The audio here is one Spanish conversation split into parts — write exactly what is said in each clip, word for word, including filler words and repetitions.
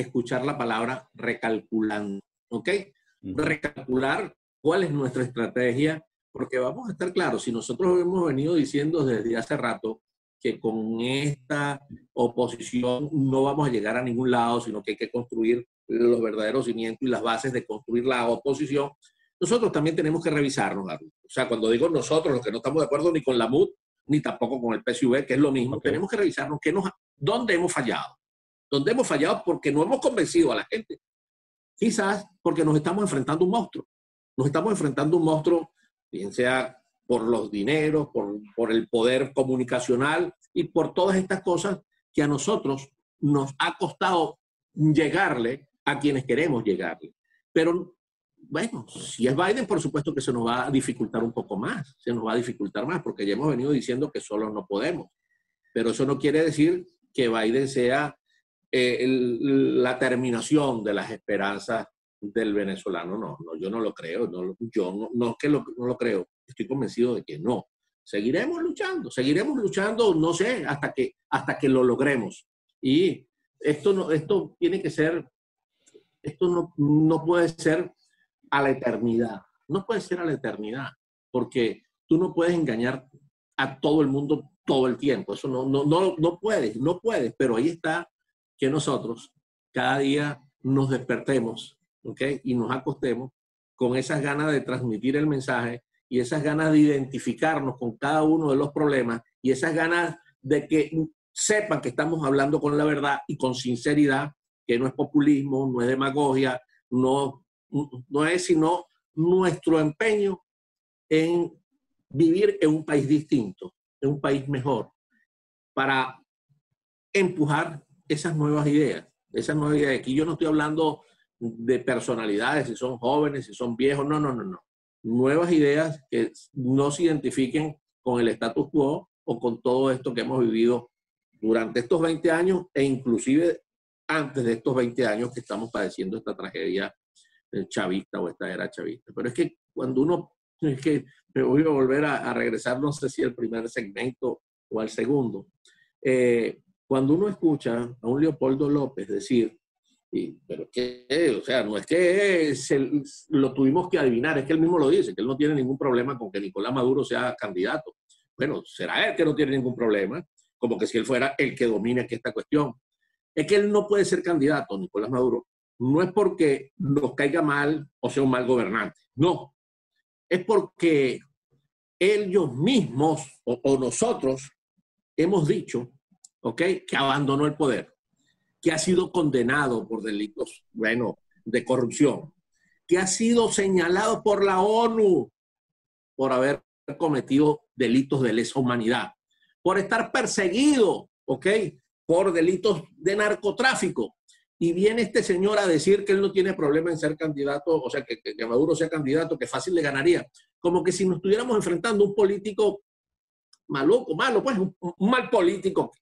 escuchar la palabra recalculando, ¿ok? Uh-huh. Recalcular cuál es nuestra estrategia, porque vamos a estar claros, si nosotros hemos venido diciendo desde hace rato que con esta oposición no vamos a llegar a ningún lado, sino que hay que construir los verdaderos cimientos y las bases de construir la oposición, nosotros también tenemos que revisarnos, Harry. O sea, cuando digo nosotros, los que no estamos de acuerdo ni con la M U D, ni tampoco con el P S U V, que es lo mismo, okay, tenemos que revisarnos qué nos, dónde hemos fallado. Dónde hemos fallado porque no hemos convencido a la gente. Quizás porque nos estamos enfrentando a un monstruo. Nos estamos enfrentando a un monstruo, bien sea por los dineros, por, por el poder comunicacional y por todas estas cosas que a nosotros nos ha costado llegarle a quienes queremos llegarle. Pero, bueno, si es Biden, por supuesto que se nos va a dificultar un poco más. Se nos va a dificultar más porque ya hemos venido diciendo que solos no podemos. Pero eso no quiere decir que Biden sea eh, el, la terminación de las esperanzas del venezolano. No, no, yo no lo creo. No, yo no, no es que lo, no lo creo. Estoy convencido de que no. Seguiremos luchando, seguiremos luchando, no sé, hasta que, hasta que lo logremos. Y esto, no, esto tiene que ser, esto no, no puede ser a la eternidad. No puede ser a la eternidad, porque tú no puedes engañar a todo el mundo todo el tiempo. Eso no, no, no, no puedes, no puedes. Pero ahí está que nosotros cada día nos despertemos, ¿ok? Y nos acostemos con esas ganas de transmitir el mensaje y esas ganas de identificarnos con cada uno de los problemas y esas ganas de que sepan que estamos hablando con la verdad y con sinceridad, que no es populismo, no es demagogia, no, no es sino nuestro empeño en vivir en un país distinto, en un país mejor, para empujar esas nuevas ideas, esas nuevas ideas. Aquí yo no estoy hablando de personalidades, si son jóvenes, si son viejos, no, no, no, no. Nuevas ideas que no se identifiquen con el status quo o con todo esto que hemos vivido durante estos veinte años e inclusive antes de estos veinte años que estamos padeciendo esta tragedia chavista o esta era chavista. Pero es que cuando uno, es que me voy a volver a, a regresar, no sé si al primer segmento o al segundo, eh, cuando uno escucha a un Leopoldo López decir, y, pero que, o sea, no es que se, lo tuvimos que adivinar, es que él mismo lo dice, que él no tiene ningún problema con que Nicolás Maduro sea candidato. Bueno, será él que no tiene ningún problema, como que si él fuera el que domine aquí esta cuestión. Es que él no puede ser candidato, Nicolás Maduro, no es porque nos caiga mal o sea un mal gobernante, no. Es porque ellos mismos o, o nosotros hemos dicho, ¿ok?, que abandonó el poder, que ha sido condenado por delitos, bueno, de corrupción, que ha sido señalado por la ONU por haber cometido delitos de lesa humanidad, por estar perseguido, ¿ok?, por delitos de narcotráfico. Y viene este señor a decir que él no tiene problema en ser candidato, o sea, que, que Maduro sea candidato, que fácil le ganaría. Como que si nos estuviéramos enfrentando a un político maluco, malo, pues un, un mal político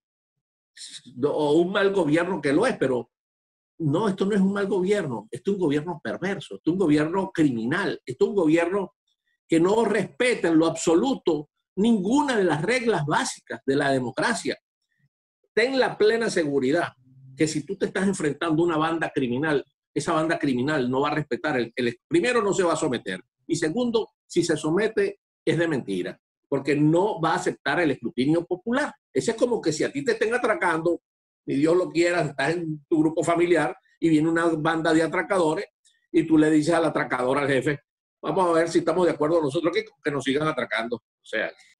o un mal gobierno, que lo es, pero no, esto no es un mal gobierno, esto es un gobierno perverso, esto es un gobierno criminal, esto es un gobierno que no respeta en lo absoluto ninguna de las reglas básicas de la democracia. Ten la plena seguridad que si tú te estás enfrentando a una banda criminal, esa banda criminal no va a respetar, el, el primero no se va a someter, y segundo, si se somete es de mentira, porque no va a aceptar el escrutinio popular. Ese es como que si a ti te estén atracando, ni Dios lo quiera, estás en tu grupo familiar y viene una banda de atracadores y tú le dices al atracador, al jefe, vamos a ver si estamos de acuerdo nosotros que, que nos sigan atracando. O sea,